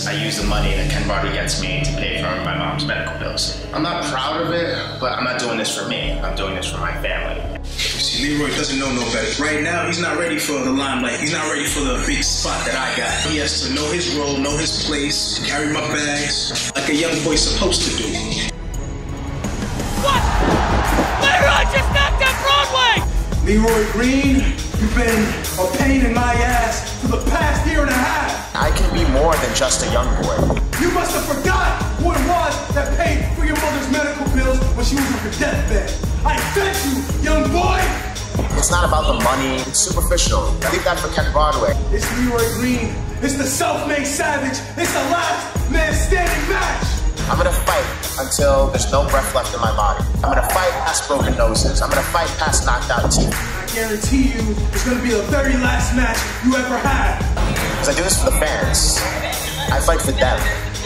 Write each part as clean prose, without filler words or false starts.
I use the money that Ken Broadway gets me to pay for my mom's medical bills. I'm not proud of it, but I'm not doing this for me. I'm doing this for my family. See, Leroy doesn't know no better. Right now, he's not ready for the limelight. He's not ready for the big spot that I got. He has to know his role, know his place, carry my bags like a young boy's supposed to do. What? Leroy just knocked out Broadway! Leroy Green, you've been a pain in my ass for the past year and a half. I can be more than just a young boy. You must have forgot who it was that paid for your mother's medical bills when she was on her deathbed. I thank you, young boy! It's not about the money, it's superficial. Leave that for Ken Broadway. It's Leroy Green. It's the self-made savage. It's the last man standing match. I'm gonna fight until there's no breath left in my body. I'm gonna fight past broken noses. I'm gonna fight past knocked out teeth. I guarantee you it's gonna be the very last match you ever had. Because I do this for the fans. I fight for them.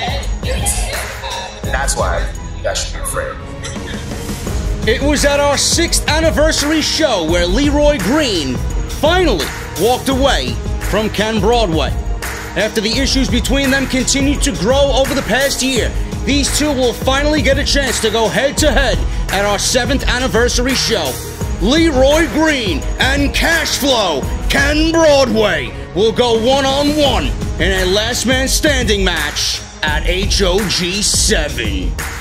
That's why you guys should be afraid. It was at our 6th anniversary show where Leroy Green finally walked away from Ken Broadway. After the issues between them continued to grow over the past year, these two will finally get a chance to go head-to-head at our 7th anniversary show. Leroy Green and Cashflow Ken Broadway will go one-on-one in a last man standing match at HOG 7.